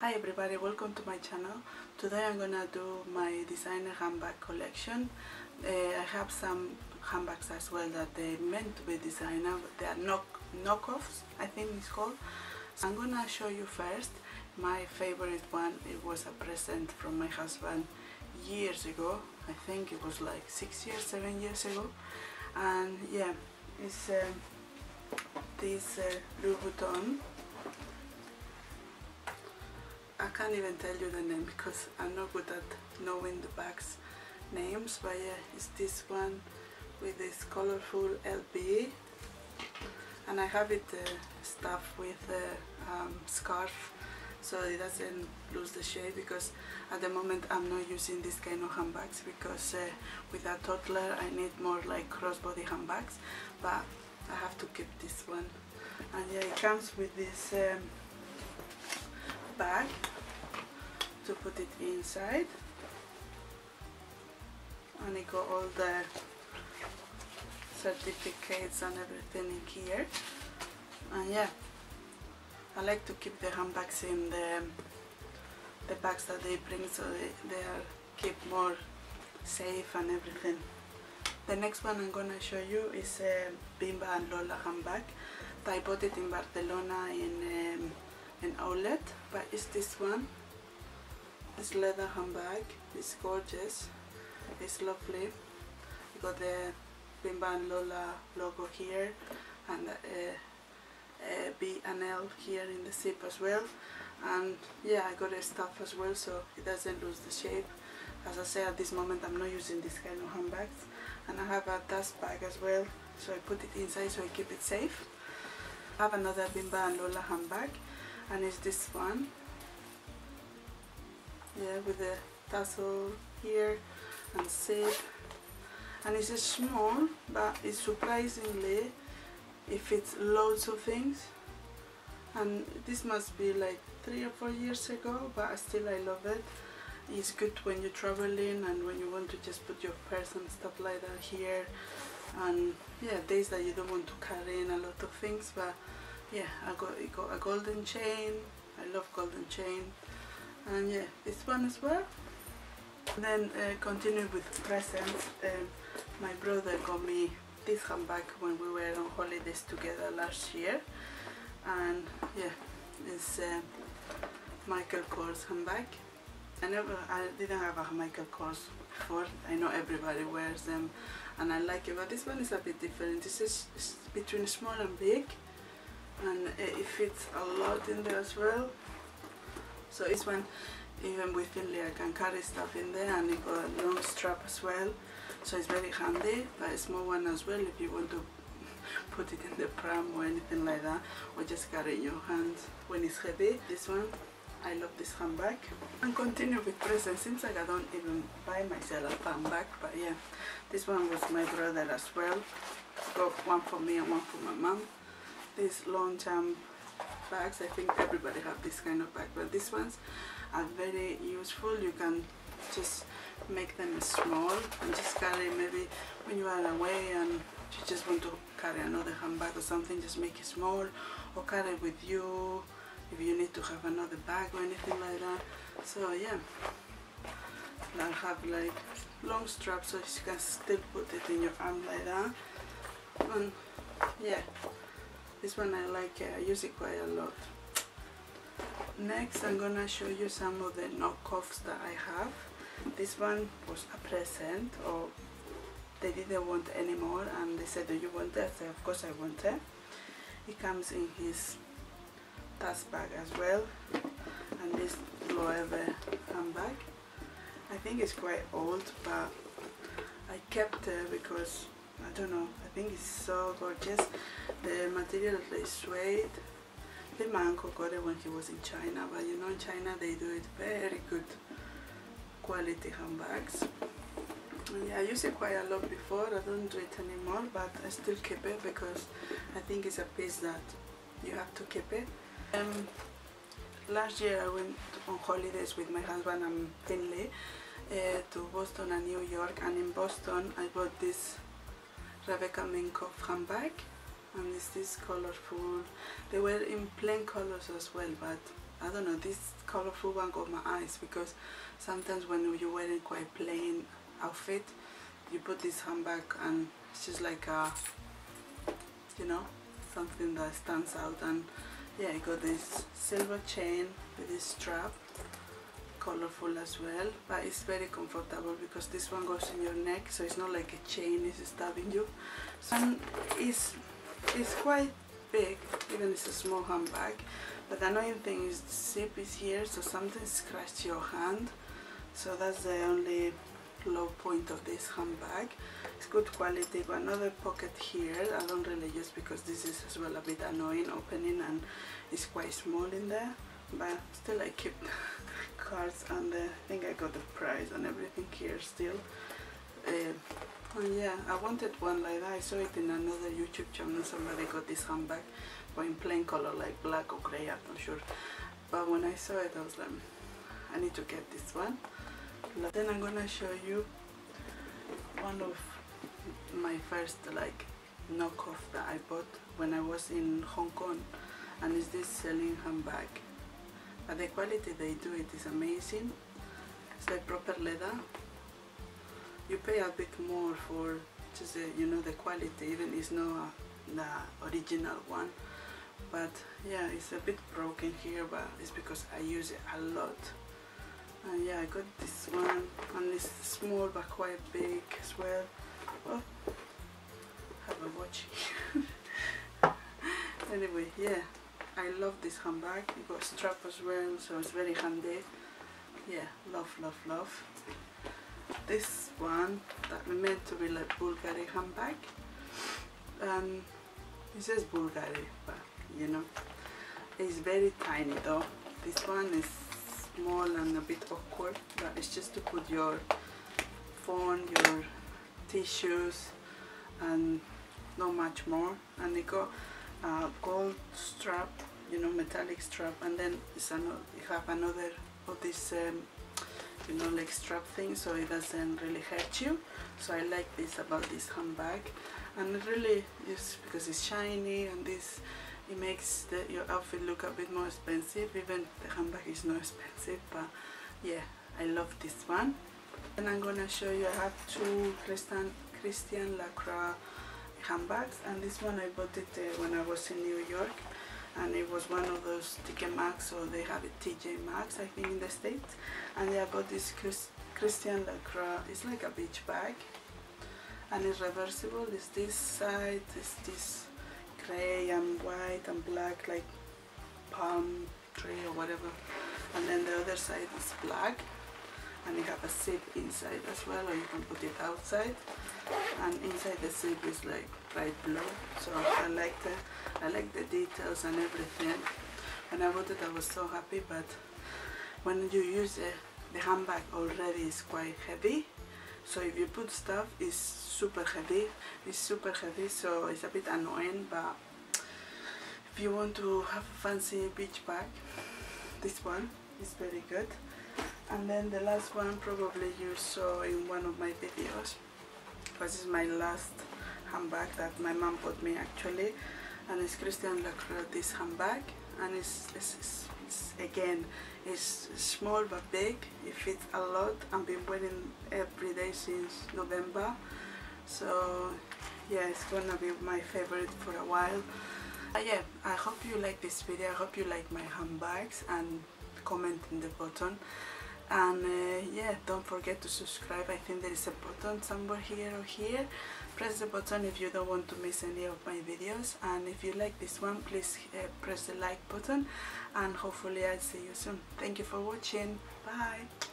Hi everybody, welcome to my channel. Today I'm gonna do my designer handbag collection. I have some handbags as well that they meant to be designer, but they are knockoffs, I think it's called. So I'm gonna show you first my favorite one. It was a present from my husband years ago. I think it was like 6 years, 7 years ago. And yeah, it's this Louis Vuitton. I can't even tell you the name because I'm not good at knowing the bag's names, but yeah, it's this one with this colorful LB, and I have it stuffed with a scarf so it doesn't lose the shape, because at the moment I'm not using this kind of handbags because with a toddler I need more like crossbody handbags, but I have to keep this one. And yeah, it comes with this bag to put it inside, and it got all the certificates and everything in here. And yeah, I like to keep the handbags in the bags that they bring, so they are keep more safe and everything. The next one I'm gonna show you is a Bimba and Lola handbag. I bought it in Barcelona in outlet, but it's this one. This leather handbag. It's gorgeous. It's lovely. You got the Bimba and Lola logo here, and B and L here in the zip as well. And yeah, I got a stuff as well, so it doesn't lose the shape. As I say, at this moment I'm not using this kind of handbags. And I have a dust bag as well, so I put it inside so I keep it safe. I have another Bimba and Lola handbag, and it's this one. Yeah, with the tassel here and zip, and it's small, but it's surprisingly it fits loads of things. And this must be like 3 or 4 years ago, but still I love it. It's good when you're traveling and when you want to just put your purse and stuff like that here, and yeah, days that you don't want to carry in a lot of things. But yeah, it got a golden chain. I love golden chain. And yeah, this one as well. And then continue with presents. My brother got me this handbag when we were on holidays together last year, and yeah, it's Michael Kors handbag. I didn't have a Michael Kors before. I know everybody wears them and I like it, but this one is a bit different. This is between small and big, and it fits a lot in there as well. So this one, even with Finley, I can carry stuff in there, and it got a long strap as well, so it's very handy. But a small one as well if you want to put it in the pram or anything like that, or just carry in your hands when it's heavy. This one, I love this handbag. And continue with presents. Seems like I don't even buy myself a handbag, but yeah, this one was my brother as well. Got one for me and one for my mom. These Longchamp bags, I think everybody have this kind of bag, but these ones are very useful. You can just make them small and just carry, maybe when you are away and you just want to carry another handbag or something, just make it small, or carry with you if you need to have another bag or anything like that. So yeah, I have like long straps so you can still put it in your arm like that. And yeah, this one I like it. I use it quite a lot. Next I'm gonna show you some of the knockoffs that I have. This one was a present, or they didn't want anymore, and they said, do you want it? I said, of course I want it. It comes in his task bag as well, and this Loewe handbag. I think it's quite old, but I kept it because I don't know, I think it's so gorgeous. The material is suede. I think my uncle got it when he was in China, but you know, in China they do it very good quality handbags. And yeah, I used it quite a lot before. I don't do it anymore, but I still keep it because I think it's a piece that you have to keep it. Last year I went on holidays with my husband and Finley to Boston and New York, and in Boston I bought this Rebecca Minkoff handbag, and it's this colorful. They were in plain colors as well, but I don't know, this colorful one got my eyes, because sometimes when you're wearing quite plain outfit, you put this handbag and it's just like a, you know, something that stands out. And yeah, I got this silver chain with this strap, colorful as well, but it's very comfortable because this one goes in your neck, so it's not like a chain is stabbing you. So it's quite big, even it's a small handbag. But the annoying thing is the zip is here, so something scratched your hand. So that's the only low point of this handbag. It's good quality. Got another pocket here. I don't really use because this is as well a bit annoying opening, and it's quite small in there. But still, I keep cards, and I think I got the price and everything here still. And yeah, I wanted one like that. I saw it in another YouTube channel. Somebody got this handbag, but in plain color, like black or grey, I'm not sure. But when I saw it, I was like, I need to get this one. Then I'm gonna show you one of my first like knockoff that I bought when I was in Hong Kong, and it's this Celine handbag. But the quality they do it is amazing. It's like proper leather. You pay a bit more for just you know, the quality, even it's not the original one. But yeah, it's a bit broken here, but it's because I use it a lot. And yeah, I got this one, and it's small but quite big as well. Oh, have a watch here. Anyway, yeah, I love this handbag. It got a strap as well, so it's very handy. Yeah, love, love, love. This one that meant to be like Bulgari handbag, and it says Bulgari, but you know, it's very tiny though. This one is small and a bit awkward, but it's just to put your phone, your tissues, and not much more. And it got a gold strap, you know, metallic strap, and then it's you have another of this you know, like strap thing, so it doesn't really hurt you. So I like this about this handbag, and it really is because it's shiny, and this, it makes your outfit look a bit more expensive. Even the handbag is not expensive, but yeah, I love this one. And I'm gonna show you, I have two Christian Lacroix handbags, and this one I bought it when I was in New York, and it was one of those TK Maxx, or they have it TJ Maxx, I think, in the States. And yeah, I bought this Christian Lacroix. It's like a beach bag, and it's reversible. It's this side, it's this grey and white and black, like palm tree or whatever, and then the other side is black, and you have a zip inside as well, or you can put it outside, and inside the zip is like bright blue. So I like the details and everything. When I bought it, I was so happy. But when you use the handbag already is quite heavy, so if you put stuff, it's super heavy. It's super heavy, so it's a bit annoying. But if you want to have a fancy beach bag, this one is very good. And then the last one probably you saw in one of my videos, because it's my last handbag that my mom bought me actually, and it's Christian Lacroix, this handbag, and it's again, it's small but big. It fits a lot. I've been wearing every day since November, so yeah, it's gonna be my favorite for a while. Yeah, I hope you like this video. I hope you like my handbags, and comment in the button. And yeah, don't forget to subscribe. I think there is a button somewhere here or here. Press the button if you don't want to miss any of my videos. And if you like this one, please press the like button, and hopefully I'll see you soon. Thank you for watching. Bye.